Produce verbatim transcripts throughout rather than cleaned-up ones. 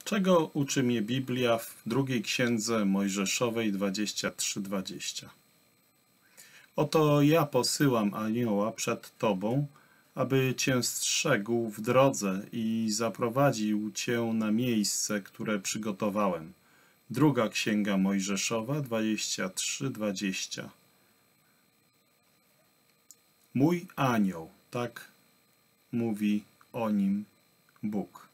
Czego uczy mnie Biblia w drugiej księdze Mojżeszowej dwadzieścia trzy dwadzieścia? Oto ja posyłam anioła przed tobą, aby cię strzegł w drodze i zaprowadził cię na miejsce, które przygotowałem. Druga księga Mojżeszowa dwadzieścia trzy dwadzieścia. Mój anioł, tak mówi o nim Bóg.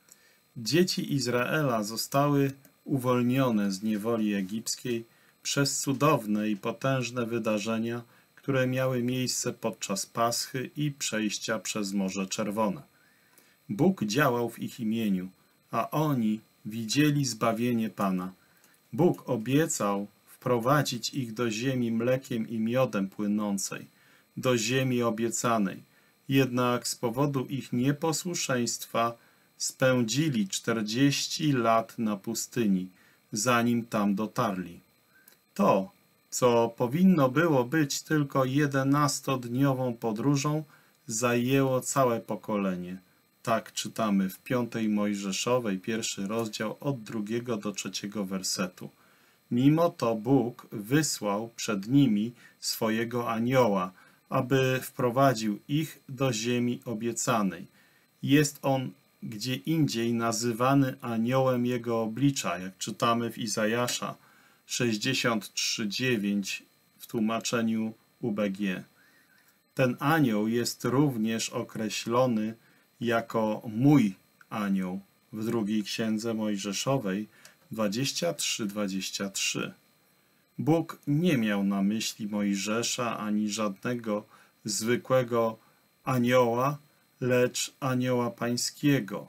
Dzieci Izraela zostały uwolnione z niewoli egipskiej przez cudowne i potężne wydarzenia, które miały miejsce podczas Paschy i przejścia przez Morze Czerwone. Bóg działał w ich imieniu, a oni widzieli zbawienie Pana. Bóg obiecał wprowadzić ich do ziemi mlekiem i miodem płynącej, do ziemi obiecanej. Jednak z powodu ich nieposłuszeństwa spędzili czterdzieści lat na pustyni, zanim tam dotarli. To, co powinno było być tylko jedenastodniową podróżą, zajęło całe pokolenie. Tak czytamy w piątej Mojżeszowej, pierwszy rozdział od drugiego do trzeciego wersetu. Mimo to Bóg wysłał przed nimi swojego anioła, aby wprowadził ich do ziemi obiecanej. Jest on gdzie indziej nazywany aniołem jego oblicza, jak czytamy w Izajasza sześćdziesiąt trzy dziewięć w tłumaczeniu U B G. Ten anioł jest również określony jako mój anioł w drugiej księdze Mojżeszowej dwadzieścia trzy dwadzieścia trzy. Bóg nie miał na myśli Mojżesza ani żadnego zwykłego anioła, lecz anioła pańskiego.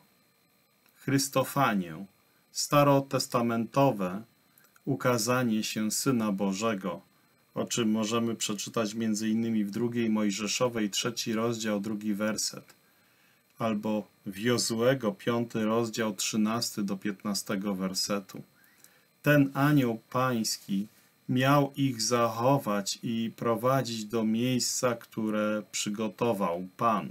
Chrystofanię, starotestamentowe ukazanie się Syna Bożego, o czym możemy przeczytać między innymi w drugiej Mojżeszowej, trzeci rozdział, drugi werset, albo w Jozuego, piąty rozdział, trzynasty do piętnastego wersetu. Ten anioł pański miał ich zachować i prowadzić do miejsca, które przygotował Pan.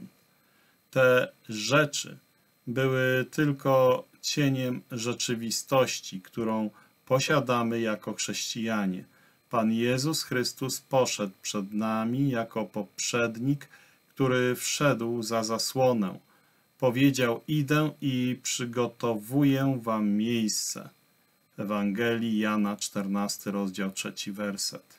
Te rzeczy były tylko cieniem rzeczywistości, którą posiadamy jako chrześcijanie. Pan Jezus Chrystus poszedł przed nami jako poprzednik, który wszedł za zasłonę. Powiedział: idę i przygotowuję wam miejsce. Ewangelii Jana, czternasty rozdział, trzeci werset.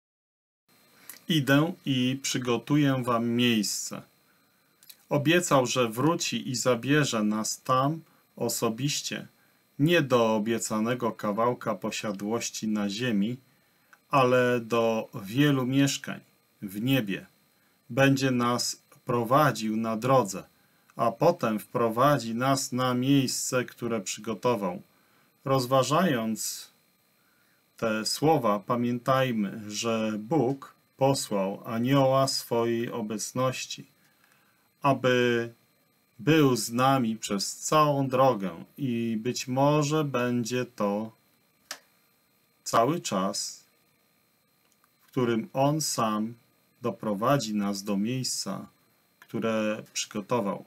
Idę i przygotuję wam miejsce. Obiecał, że wróci i zabierze nas tam osobiście, nie do obiecanego kawałka posiadłości na ziemi, ale do wielu mieszkań w niebie. Będzie nas prowadził na drodze, a potem wprowadzi nas na miejsce, które przygotował. Rozważając te słowa, pamiętajmy, że Bóg posłał anioła swojej obecności, aby był z nami przez całą drogę i być może będzie to cały czas, w którym On sam doprowadzi nas do miejsca, które przygotował.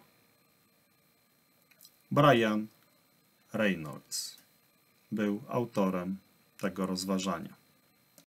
Brian Reynolds był autorem tego rozważania.